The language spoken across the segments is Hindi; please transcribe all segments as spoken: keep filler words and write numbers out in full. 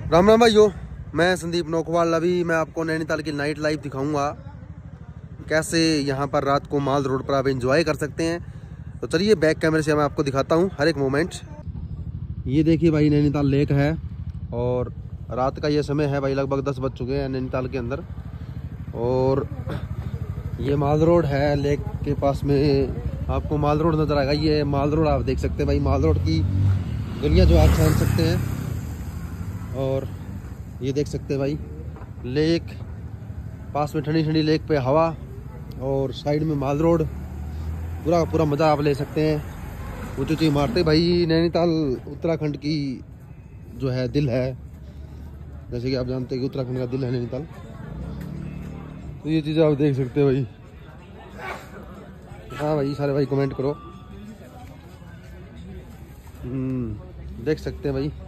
राम राम भाइयों, मैं संदीप नौकवाल। अभी मैं आपको नैनीताल की नाइट लाइफ दिखाऊंगा, कैसे यहाँ पर रात को माल रोड पर आप एंजॉय कर सकते हैं। तो चलिए बैक कैमरे से मैं आपको दिखाता हूँ हर एक मोमेंट। ये देखिए भाई, नैनीताल लेक है और रात का ये समय है भाई, लगभग दस बज चुके हैं नैनीताल के अंदर। और ये माल रोड है, लेक के पास में आपको माल रोड नज़र आएगा। ये माल रोड आप देख सकते हैं भाई, माल रोड की गलियाँ जो आप जान सकते हैं। और ये देख सकते हैं भाई लेक, पास में ठंडी ठंडी लेक पे हवा और साइड में माल रोड, पूरा पूरा मज़ा आप ले सकते हैं। ऊँची ऊँची इमारतें भाई, नैनीताल उत्तराखंड की जो है दिल है, जैसे कि आप जानते हैं कि उत्तराखंड का दिल है नैनीताल। तो ये चीज़ें आप देख सकते हैं भाई। हाँ भाई, सारे भाई कमेंट करो। हम्म देख सकते हैं भाई,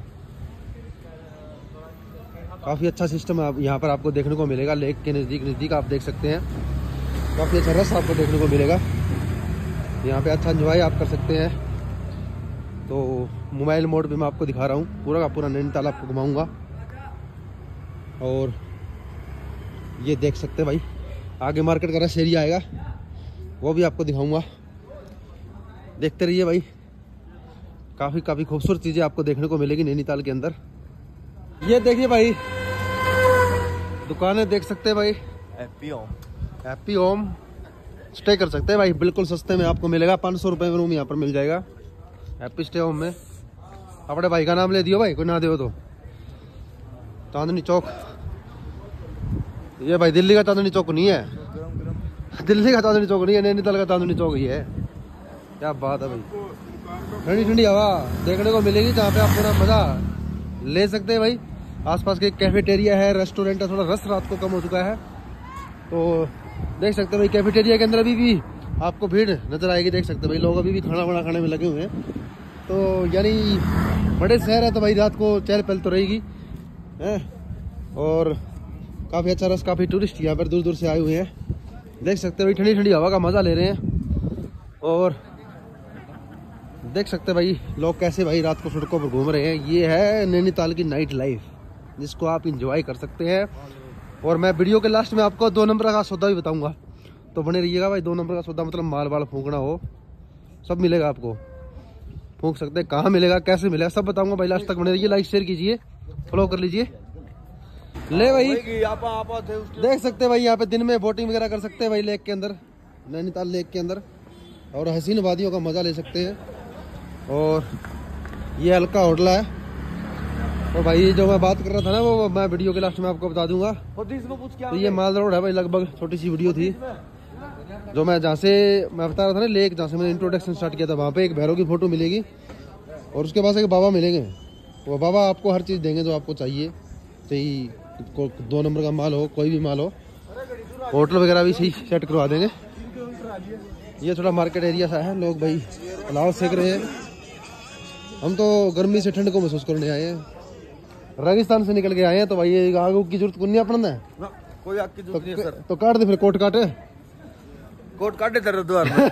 काफ़ी अच्छा सिस्टम आप यहाँ पर आपको देखने को मिलेगा। लेक के नज़दीक नज़दीक आप देख सकते हैं, काफ़ी अच्छा रस आपको देखने को मिलेगा। यहाँ पे अच्छा एंजॉय आप कर सकते हैं। तो मोबाइल मोड पे मैं आपको दिखा रहा हूँ, पूरा का पूरा नैनीताल आपको घुमाऊँगा। और ये देख सकते हैं भाई, आगे मार्केट का रस एरिया आएगा, वो भी आपको दिखाऊँगा। देखते रहिए भाई, काफ़ी काफ़ी खूबसूरत चीज़ें आपको देखने को मिलेगी नैनीताल के अंदर। ये देखिए भाई, दुकानें देख सकते हैं भाई। Happy home, happy home stay कर सकते हैं भाई, बिल्कुल सस्ते में आपको मिलेगा। पाँच सौ रुपये में रूम यहाँ पर मिल जाएगा हैप्पी स्टे होम में। अपने भाई का नाम ले दियो भाई, कोई ना दियो तो। चांदनी चौक, ये भाई दिल्ली का चांदनी चौक नहीं है, दिल्ली का चांदनी चौक नहीं है, नैनीताल का चांदनी चौक ही है। क्या बात है भाई, ठंडी ठंडी हवा देखने को मिलेगी जहाँ पे आप पूरा मज़ा ले सकते हैं भाई। आसपास के कैफेटेरिया है, रेस्टोरेंट है, थोड़ा रस रात को कम हो चुका है। तो देख सकते हैं भाई, कैफेटेरिया के अंदर अभी भी आपको भीड़ नज़र आएगी। देख सकते हैं भाई, लोग अभी भी खाना वाना खाने में लगे हुए हैं। तो यानी बड़े शहर है तो भाई रात को चहल पहल तो रहेगी है। और काफ़ी अच्छा रस, काफ़ी टूरिस्ट यहाँ पर दूर दूर से आए हुए हैं। देख सकते हैं भाई, ठंडी ठंडी हवा का मज़ा ले रहे हैं। और देख सकते हैं भाई लोग कैसे भाई रात को सड़कों पर घूम रहे हैं। ये है नैनीताल की नाइट लाइफ, जिसको आप इंजॉय कर सकते हैं। और मैं वीडियो के लास्ट में आपको दो नंबर का सौदा भी बताऊंगा, तो बने रहिएगा भाई। दो नंबर का सौदा मतलब माल वाल फूंकना हो, सब मिलेगा आपको। फूंक सकते हैं, कहाँ मिलेगा, कैसे मिलेगा, सब बताऊंगा भाई। लास्ट तक बने रहिए, लाइक शेयर कीजिए, फॉलो कर लीजिए। ले भाई, देख सकते हैं भाई, यहाँ पे दिन में बोटिंग वगैरह कर सकते हैं भाई लेक के अंदर, नैनीताल लेक के अंदर। और हसीन वादियों का मज़ा ले सकते हैं। और ये हल्का होटला है। तो भाई जो मैं बात कर रहा था ना, वो मैं वीडियो के लास्ट में आपको बता दूंगा। तो ये माल रोड है भाई, लगभग छोटी सी वीडियो थी जो मैं जहाँ से मैं बता रहा था ना, लेक जहाँ से मैंने इंट्रोडक्शन स्टार्ट किया था, वहाँ पे एक भैरव की फोटो मिलेगी और उसके पास एक बाबा मिलेंगे। वो बाबा आपको हर चीज़ देंगे जो आपको चाहिए। चाहे दो नंबर का माल हो, कोई भी माल हो, होटल वगैरह भी सही सेट करवा देंगे। ये थोड़ा मार्केट एरिया सा है, लोग भाई अलाव सेक रहे हैं। हम तो गर्मी से ठंड को महसूस करने आए हैं, रेगिस्तान से निकल के आए हैं। तो भाई ये आग की जरूरत नहीं अपना है, कोई आग की जरूरत नहीं है सर। तो काट दे फिर, कोट काटे कोट काटे तेरे द्वार में।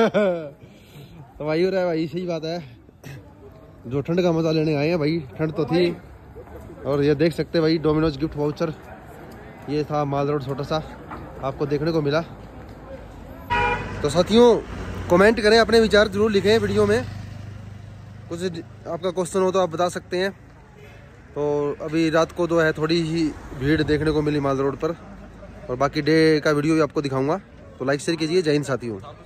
तो भाई हो रहा है भाई, सही बात है। जो ठंड का मजा लेने आए हैं भाई, ठंड तो थी। और ये देख सकते हैं भाई, डोमिनोज गिफ्ट वाउचर, ये था माल रोड छोटा सा आपको देखने को मिला। तो साथियों कमेंट करें, अपने विचार जरूर लिखें वीडियो में। कुछ आपका क्वेश्चन हो तो आप बता सकते हैं। तो अभी रात को जो है थोड़ी ही भीड़ देखने को मिली माल रोड पर, और बाकी डे का वीडियो भी आपको दिखाऊंगा। तो लाइक शेयर कीजिए। जय हिंद साथियों।